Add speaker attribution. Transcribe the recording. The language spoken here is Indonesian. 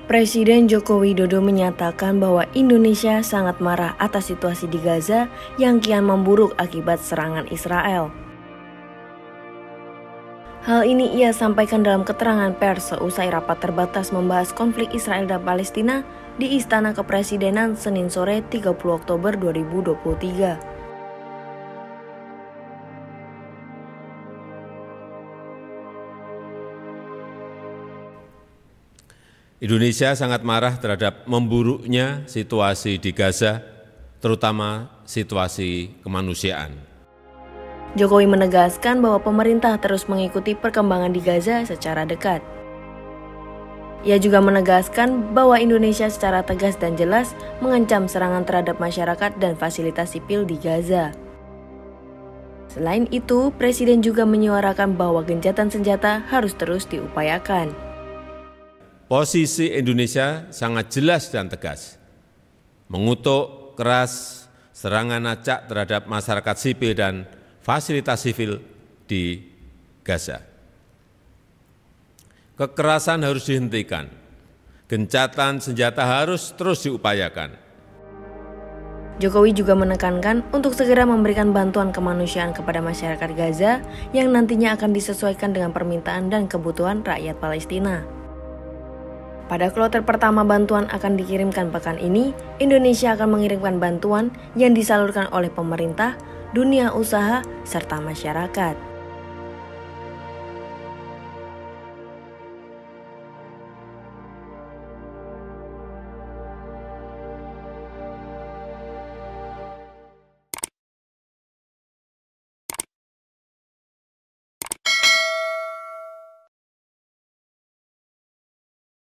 Speaker 1: Presiden Joko Widodo menyatakan bahwa Indonesia sangat marah atas situasi di Gaza yang kian memburuk akibat serangan Israel. Hal ini ia sampaikan dalam keterangan pers seusai rapat terbatas membahas konflik Israel dan Palestina di Istana Kepresidenan Senin sore 30 Oktober 2023.
Speaker 2: Indonesia sangat marah terhadap memburuknya situasi di Gaza, terutama situasi kemanusiaan.
Speaker 1: Jokowi menegaskan bahwa pemerintah terus mengikuti perkembangan di Gaza secara dekat. Ia juga menegaskan bahwa Indonesia secara tegas dan jelas mengancam serangan terhadap masyarakat dan fasilitas sipil di Gaza. Selain itu, Presiden juga menyuarakan bahwa gencatan senjata harus terus diupayakan.
Speaker 2: Posisi Indonesia sangat jelas dan tegas, mengutuk keras serangan acak terhadap masyarakat sipil dan fasilitas sipil di Gaza. Kekerasan harus dihentikan, gencatan senjata harus terus diupayakan.
Speaker 1: Jokowi juga menekankan untuk segera memberikan bantuan kemanusiaan kepada masyarakat Gaza yang nantinya akan disesuaikan dengan permintaan dan kebutuhan rakyat Palestina. Pada kloter pertama bantuan akan dikirimkan pekan ini, Indonesia akan mengirimkan bantuan yang disalurkan oleh pemerintah, dunia usaha, serta masyarakat.